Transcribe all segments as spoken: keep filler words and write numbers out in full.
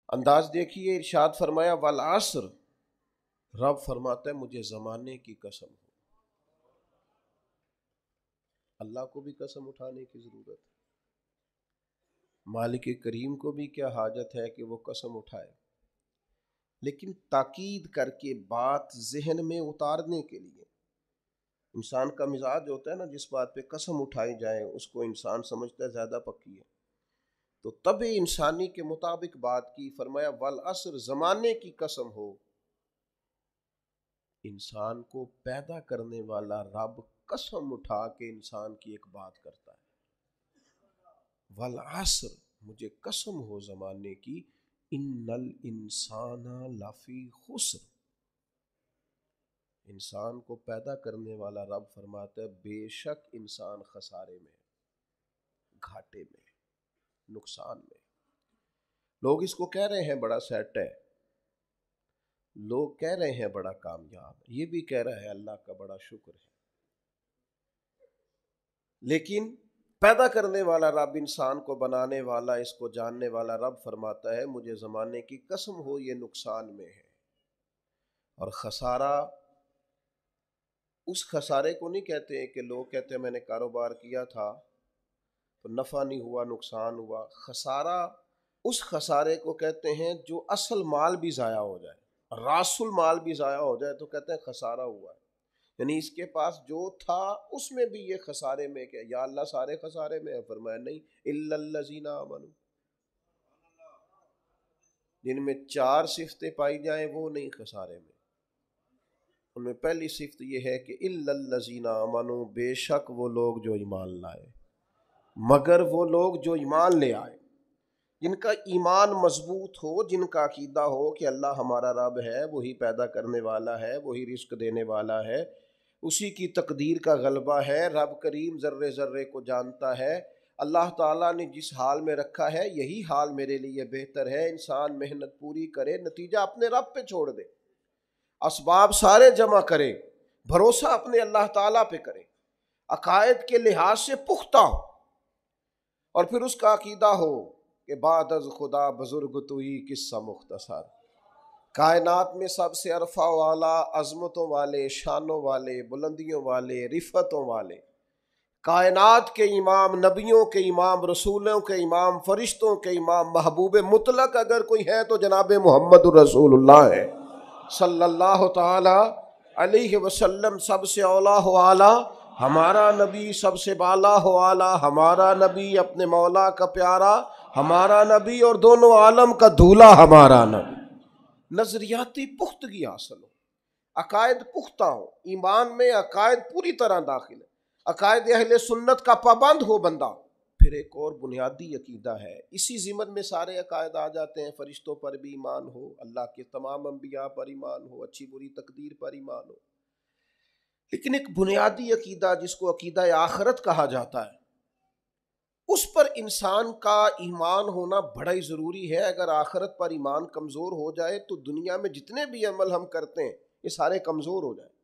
انداز دیکھیے، ارشاد فرمایا والعصر، رب فرماتا ہے مجھے زمانے کی قسم ہو۔ اللہ کو بھی قسم اٹھانے کی ضرورت ہے، مالک کریم کو بھی کیا حاجت ہے کہ وہ قسم اٹھائے، لیکن تاکید کر کے بات ذہن میں اتارنے کے لیے۔ انسان کا مزاج ہوتا ہے نا، جس بات پہ قسم اٹھائی جائے اس کو انسان سمجھتا ہے زیادہ پکی ہے، تو طبع انسانی کے مطابق بات کی۔ فرمایا والعصر، زمانے کی قسم ہو۔ انسان کو پیدا کرنے والا رب قسم اٹھا کے انسان کی ایک بات کرتا ہے، والعصر، مجھے قسم ہو زمانے کی، ان الانسان لفی خسر، انسان کو پیدا کرنے والا رب فرماتا ہے بے شک انسان خسارے میں، گھاٹے میں، نقصان میں۔ لوگ اس کو کہہ رہے ہیں بڑا سیٹ ہے، لوگ کہہ رہے ہیں بڑا کامیاب، یہ بھی کہہ رہا ہے اللہ کا بڑا شکر ہے، لیکن پیدا کرنے والا رب، انسان کو بنانے والا، اس کو جاننے والا رب فرماتا ہے مجھے زمانے کی قسم ہو یہ نقصان میں ہے۔ اور خسارہ اس خسارے کو نہیں کہتے ہیں کہ لوگ کہتے ہیں میں نے کاروبار کیا تھا تو نفع نہیں ہوا، نقصان ہوا۔ خسارہ اس خسارے کو کہتے ہیں جو اصل مال بھی ضائع ہو جائے، راس المال بھی ضائع ہو جائے تو کہتے ہیں خسارہ ہوا ہے، یعنی اس کے پاس جو تھا اس میں بھی یہ خسارے میں کیا؟ یا اللہ سارے خسارے میں ہے؟ فرمایا نہیں، الا الذین آمنوا، جن میں چار صفتیں پائی جائیں وہ نہیں خسارے میں۔ ان میں پہلی صفت یہ ہے کہ الا الذین آمنوا، بے شک وہ لوگ جو ایمان لائے، مگر وہ لوگ جو ایمان لے آئے، جن کا ایمان مضبوط ہو، جن کا عقیدہ ہو کہ اللہ ہمارا رب ہے، وہی پیدا کرنے والا ہے، وہی رزق دینے والا ہے، اسی کی تقدیر کا غلبہ ہے، رب کریم ذرے ذرے کو جانتا ہے، اللہ تعالیٰ نے جس حال میں رکھا ہے یہی حال میرے لیے بہتر ہے۔ انسان محنت پوری کرے، نتیجہ اپنے رب پہ چھوڑ دے، اسباب سارے جمع کرے، بھروسہ اپنے اللہ تعالیٰ پہ کرے، عقائد کے لحاظ سے پختہ ہو، اور پھر اس کا عقیدہ ہو کہ بعد از خدا بزرگ توئی قصہ مختصر، کائنات میں سب سے عرفہ والا، عظمتوں والے، شانوں والے، بلندیوں والے، رفتوں والے، کائنات کے امام، نبیوں کے امام، رسولوں کے امام، فرشتوں کے امام، محبوب مطلق اگر کوئی ہے تو جناب محمد رسول اللہ ہے صلی اللہ تعالی علیہ وسلم۔ سب سے اولا ہو اعلیٰ ہمارا نبی، سب سے بالا ہو اعلیٰ ہمارا نبی، اپنے مولا کا پیارا ہمارا نبی، اور دونوں عالم کا دھولا ہمارا نبی۔ نظریاتی پختگی حاصل ہو، عقائد پختہ ہو، ایمان میں عقائد پوری طرح داخل ہے، عقائد اہل سنت کا پابند ہو بندہ۔ پھر ایک اور بنیادی عقیدہ ہے، اسی ضمن میں سارے عقائد آ جاتے ہیں، فرشتوں پر بھی ایمان ہو، اللہ کے تمام انبیاء پر ایمان ہو، اچھی بری تقدیر پر ایمان ہو، لیکن ایک بنیادی عقیدہ جس کو عقیدہ آخرت کہا جاتا ہے، اس پر انسان کا ایمان ہونا بڑا ہی ضروری ہے۔ اگر آخرت پر ایمان کمزور ہو جائے تو دنیا میں جتنے بھی عمل ہم کرتے ہیں یہ سارے کمزور ہو جائیں۔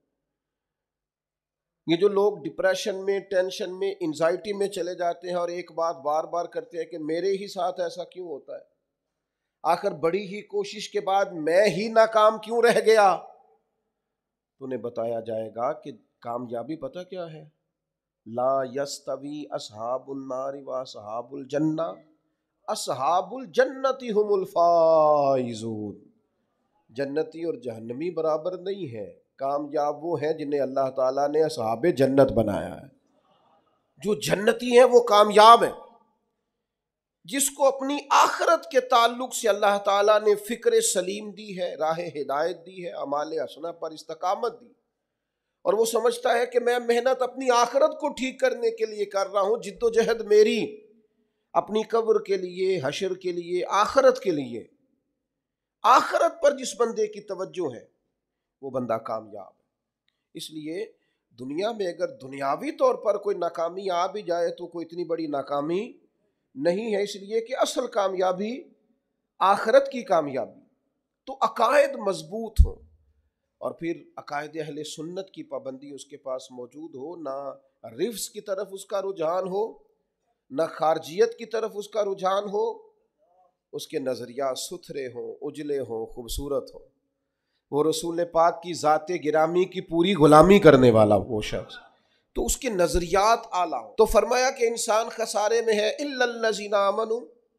یہ جو لوگ ڈپریشن میں، ٹینشن میں، انزائٹی میں چلے جاتے ہیں اور ایک بات بار بار کرتے ہیں کہ میرے ہی ساتھ ایسا کیوں ہوتا ہے، آخر بڑی ہی کوشش کے بعد میں ہی ناکام کیوں رہ گیا، تو انہیں بتایا جائے گا کہ کامیابی پتہ کیا ہے؟ لا یستوی اصحاب النار و اصحاب الجنہ، اصحاب الجنت هم الفائزون، جنتی اور جہنمی برابر نہیں ہے، کامیاب وہ ہیں جنہیں اللہ تعالیٰ نے اصحاب جنت بنایا ہے۔ جو جنتی ہیں وہ کامیاب ہیں، جس کو اپنی آخرت کے تعلق سے اللہ تعالیٰ نے فکر سلیم دی ہے، راہ ہدایت دی ہے، اعمال حسنہ پر استقامت دی، اور وہ سمجھتا ہے کہ میں محنت اپنی آخرت کو ٹھیک کرنے کے لیے کر رہا ہوں، جد و جہد میری اپنی قبر کے لیے، حشر کے لیے، آخرت کے لیے۔ آخرت پر جس بندے کی توجہ ہے وہ بندہ کامیاب ہے۔ اس لیے دنیا میں اگر دنیاوی طور پر کوئی ناکامی آ بھی جائے تو کوئی اتنی بڑی ناکامی نہیں ہے، اس لیے کہ اصل کامیابی آخرت کی کامیابی۔ تو عقائد مضبوط ہوں، اور پھر عقائد اہل سنت کی پابندی اس کے پاس موجود ہو، نہ رفض کی طرف اس کا رجحان ہو، نہ خارجیت کی طرف اس کا رجحان ہو، اس کے نظریات ستھرے ہوں، اجلے ہوں، خوبصورت ہوں، وہ رسول پاک کی ذات گرامی کی پوری غلامی کرنے والا وہ شخص، تو اس کے نظریات اعلیٰ ہوں۔ تو فرمایا کہ انسان خسارے میں ہے الا الذین آمنوا،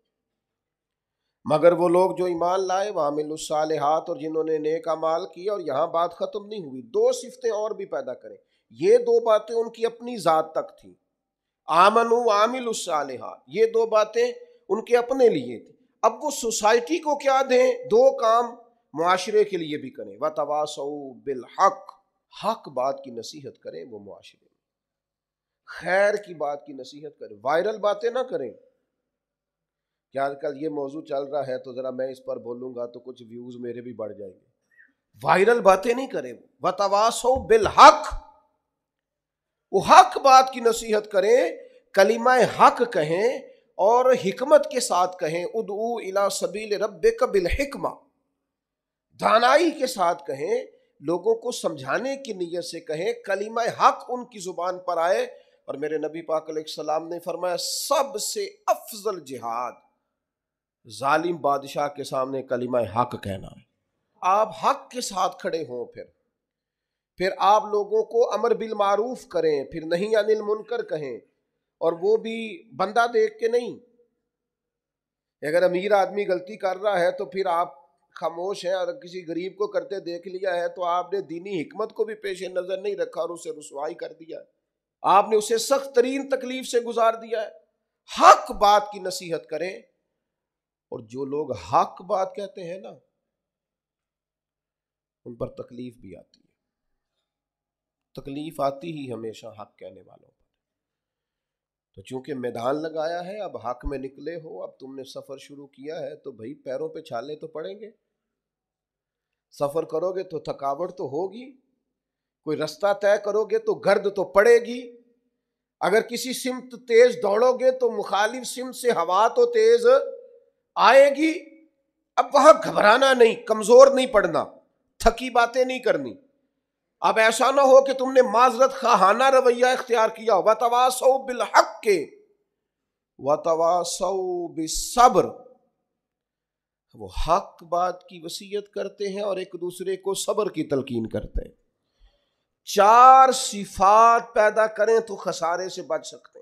مگر وہ لوگ جو ایمان لائے، وعملوا الصالحات، اور جنہوں نے نیک اعمال کیے۔ اور یہاں بات ختم نہیں ہوئی، دو صفتیں اور بھی پیدا کریں۔ یہ دو باتیں ان کی اپنی ذات تک تھیں، آمنوا وعملوا الصالحات، یہ دو باتیں ان کے اپنے لیے تھیں۔ اب وہ سوسائٹی کو کیا دیں؟ دو کام معاشرے کے لیے بھی کریں، وتواصوا بالحق، حق بات کی نصیحت کریں وہ معاشرے میں، خیر کی بات کی نصیحت کریں، وائرل باتیں نہ کریں کہ آج کل یہ موضوع چل رہا ہے تو ذرا میں اس پر بولوں گا تو کچھ ویوز میرے بھی بڑھ جائیں گے، وائرل باتیں نہیں کریں۔ وتواصوا بالحق، وہ حق بات کی نصیحت کریں، کلمہ حق کہیں اور حکمت کے ساتھ کہیں، ادعو الی سبیل ربک بالحکمہ، دانائی کے ساتھ کہیں، لوگوں کو سمجھانے کی نیت سے کہیں، کلمہ حق ان کی زبان پر آئے۔ اور میرے نبی پاک علیہ السلام نے فرمایا سب سے افضل جہاد ظالم بادشاہ کے سامنے کلمہ حق کہنا ہے۔ آپ حق کے ساتھ کھڑے ہوں، پھر پھر آپ لوگوں کو امر بالمعروف کریں، پھر نہیں عن المنکر کہیں، اور وہ بھی بندہ دیکھ کے نہیں۔ اگر امیر آدمی غلطی کر رہا ہے تو پھر آپ خاموش ہیں، اور کسی غریب کو کرتے دیکھ لیا ہے تو آپ نے دینی حکمت کو بھی پیش نظر نہیں رکھا اور اسے رسوائی کر دیا ہے، آپ نے اسے سخت ترین تکلیف سے گزار دیا ہے۔ حق بات کی نصیحت کریں، اور جو لوگ حق بات کہتے ہیں نا ان پر تکلیف بھی آتی ہے، تکلیف آتی ہی ہمیشہ حق کہنے والوں پر۔ تو چونکہ میدان لگایا ہے، اب حق میں نکلے ہو، اب تم نے سفر شروع کیا ہے تو بھائی پیروں پہ چھالے تو پڑیں گے، سفر کرو گے تو تھکاوٹ تو ہوگی، کوئی رستہ طے کرو گے تو گرد تو پڑے گی، اگر کسی سمت تیز دوڑو گے تو مخالف سمت سے ہوا تو تیز آئے گی۔ اب وہاں گھبرانا نہیں، کمزور نہیں پڑنا، تھکی باتیں نہیں کرنی۔ اب ایسا نہ ہو کہ تم نے معذرت خواہانہ رویہ اختیار کیا، وتواصوا بالحق وتواصوا بالصبر، وہ حق بات کی وصیت کرتے ہیں اور ایک دوسرے کو صبر کی تلقین کرتے ہیں۔ چار صفات پیدا کریں تو خسارے سے بچ سکتے ہیں۔